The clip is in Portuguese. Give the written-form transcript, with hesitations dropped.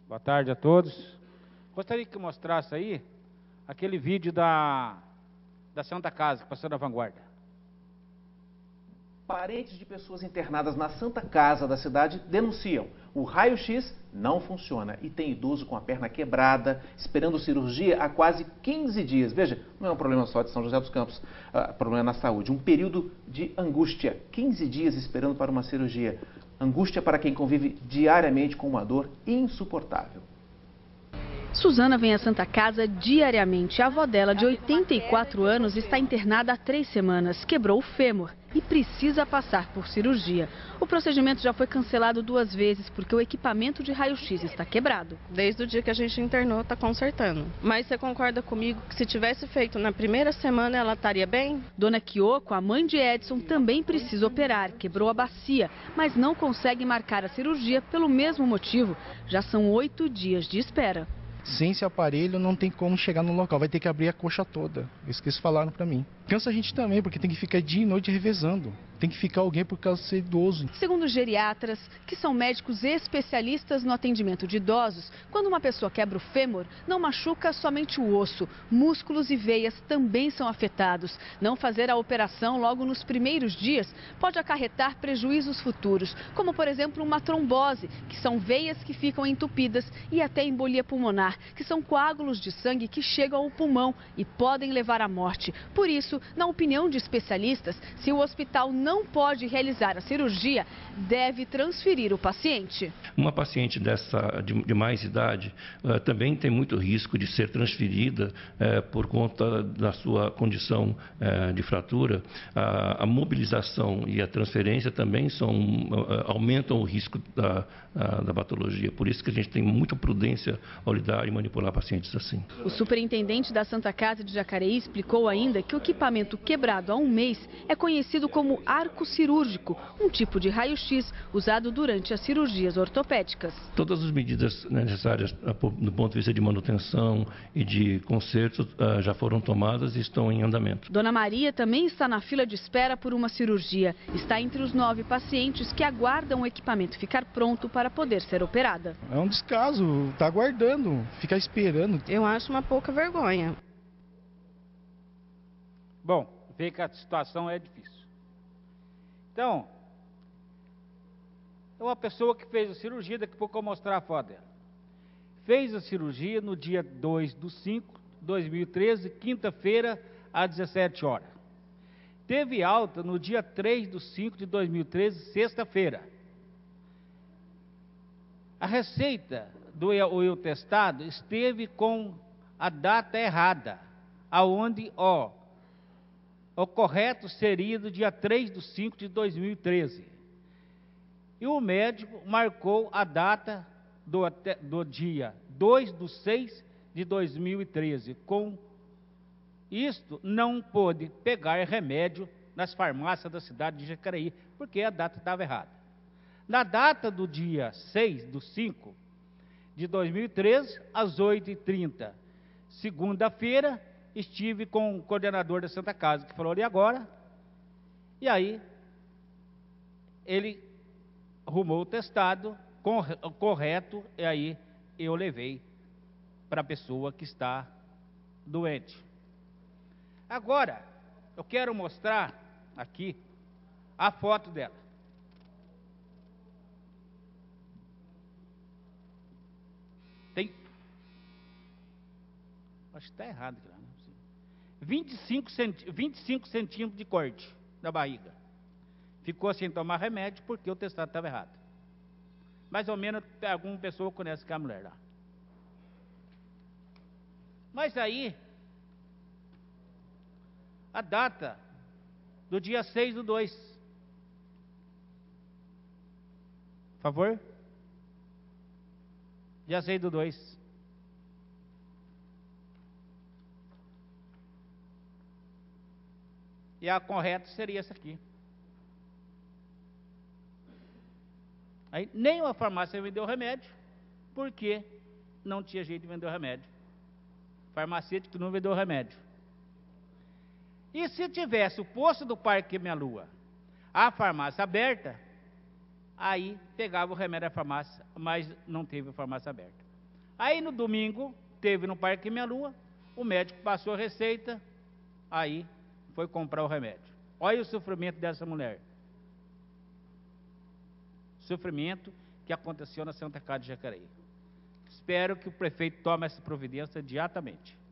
Boa tarde a todos. Gostaria que mostrasse aí aquele vídeo da Santa Casa, que passou na Vanguarda. Parentes de pessoas internadas na Santa Casa da cidade denunciam. O raio-x não funciona e tem idoso com a perna quebrada, esperando cirurgia há quase 15 dias. Veja, não é um problema só de São José dos Campos, problema na saúde. Um período de angústia, 15 dias esperando para uma cirurgia. Angústia para quem convive diariamente com uma dor insuportável. Suzana vem à Santa Casa diariamente. A avó dela, de 84 anos, está internada há 3 semanas. Quebrou o fêmur e precisa passar por cirurgia. O procedimento já foi cancelado 2 vezes porque o equipamento de raio-x está quebrado. Desde o dia que a gente internou, está consertando. Mas você concorda comigo que se tivesse feito na primeira semana, ela estaria bem? Dona Kyoko, a mãe de Edson, também precisa operar. Quebrou a bacia, mas não consegue marcar a cirurgia pelo mesmo motivo. Já são 8 dias de espera. Sem esse aparelho não tem como chegar no local, vai ter que abrir a coxa toda. Isso que eles falaram pra mim. Cansa a gente também, porque tem que ficar dia e noite revezando. Tem que ficar alguém por causa de ser idoso. Segundo geriatras, que são médicos especialistas no atendimento de idosos, quando uma pessoa quebra o fêmur, não machuca somente o osso. Músculos e veias também são afetados. Não fazer a operação logo nos primeiros dias pode acarretar prejuízos futuros, como por exemplo uma trombose, que são veias que ficam entupidas, e até embolia pulmonar, que são coágulos de sangue que chegam ao pulmão e podem levar à morte. Por isso, na opinião de especialistas, se o hospital não pode realizar a cirurgia, deve transferir o paciente. Uma paciente de mais idade também tem muito risco de ser transferida por conta da sua condição de fratura. A mobilização e a transferência também aumentam o risco da patologia. Por isso que a gente tem muita prudência ao lidar e manipular pacientes assim. O superintendente da Santa Casa de Jacareí explicou ainda que o equipamento quebrado há 1 mês é conhecido como arco cirúrgico, um tipo de raio-x usado durante as cirurgias ortopédicas. Todas as medidas necessárias do ponto de vista de manutenção e de conserto já foram tomadas e estão em andamento. Dona Maria também está na fila de espera por uma cirurgia. Está entre os 9 pacientes que aguardam o equipamento ficar pronto para poder ser operada. É um descaso, tá aguardando, ficar esperando. Eu acho uma pouca vergonha. Bom, vê que a situação é difícil. Então, é uma pessoa que fez a cirurgia, daqui a pouco eu vou mostrar a foto dela. Fez a cirurgia no dia 2/5/2013, quinta-feira, às 17 horas. Teve alta no dia 3/5/2013, sexta-feira. A receita do testado esteve com a data errada, aonde, o correto seria do dia 3/5/2013. E o médico marcou a data do dia 2/6/2013. Com isto, não pôde pegar remédio nas farmácias da cidade de Jacareí, porque a data estava errada. Na data do dia 6/5/2013, às 8h30, segunda-feira, estive com o coordenador da Santa Casa, que falou, e agora? E aí, ele arrumou o testado correto, e aí eu levei para a pessoa que está doente. Agora, eu quero mostrar aqui a foto dela. Acho que está errado aqui lá, não é possível. 25 centímetros de corte da barriga. Ficou sem tomar remédio porque o testado estava errado. Mais ou menos alguma pessoa conhece aquela mulher lá. Mas aí, a data do dia 6/2. Por favor? Dia 6/2. E a correta seria essa aqui. Aí nenhuma farmácia vendeu remédio, porque não tinha jeito de vender o remédio. Farmacêutico não vendeu remédio. E se tivesse o posto do Parque Minha Lua, a farmácia aberta, aí pegava o remédio da farmácia, mas não teve a farmácia aberta. Aí no domingo, teve no Parque Minha Lua, o médico passou a receita, aí foi comprar o remédio. Olha o sofrimento dessa mulher. Sofrimento que aconteceu na Santa Casa de Jacareí. Espero que o prefeito tome essa providência imediatamente.